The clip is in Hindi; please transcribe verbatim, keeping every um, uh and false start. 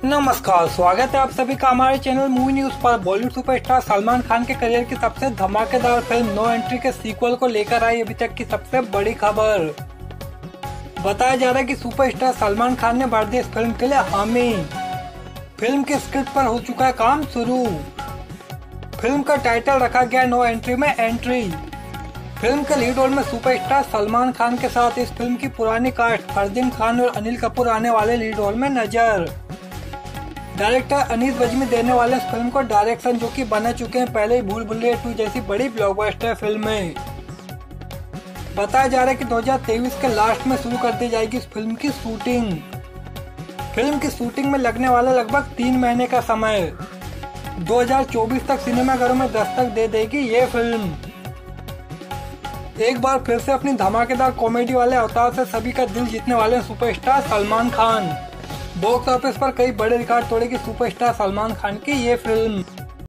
नमस्कार, स्वागत है आप सभी का हमारे चैनल मूवी न्यूज पर। बॉलीवुड सुपरस्टार सलमान खान के करियर की सबसे धमाकेदार फिल्म नो एंट्री के सीक्वल को लेकर आई अभी तक की सबसे बड़ी खबर। बताया जा रहा है कि सुपरस्टार सलमान खान ने भर दी इस फिल्म के लिए हामी। फिल्म के स्क्रिप्ट पर हो चुका है काम शुरू। फिल्म का टाइटल रखा गया नो एंट्री में एंट्री। फिल्म के लीड रोल में सुपरस्टार सलमान खान के साथ इस फिल्म की पुरानी कास्ट फरदीन खान और अनिल कपूर आने वाले लीड रोल में नजर। डायरेक्टर अनीस बज्मी देने वाले इस फिल्म को डायरेक्शन, जो कि बना चुके हैं पहले ही भूल भुलैया टू जैसी बड़ी ब्लॉकबस्टर फिल्में। बताया जा रहा है कि दो हज़ार तेईस के लास्ट में शुरू कर दी जाएगी इस फिल्म की शूटिंग। फिल्म की शूटिंग में लगने वाला लगभग तीन महीने का समय। दो हज़ार चौबीस तक सिनेमाघरों में दस्तक दे देगी ये फिल्म। एक बार फिर से अपनी धमाकेदार कॉमेडी वाले अवतार से सभी का दिल जीतने वाले superstar Salman Khan. Box office पर कई बड़े रिकॉर्ड तोड़ेगी सुपरस्टार सलमान खान की ये फिल्म।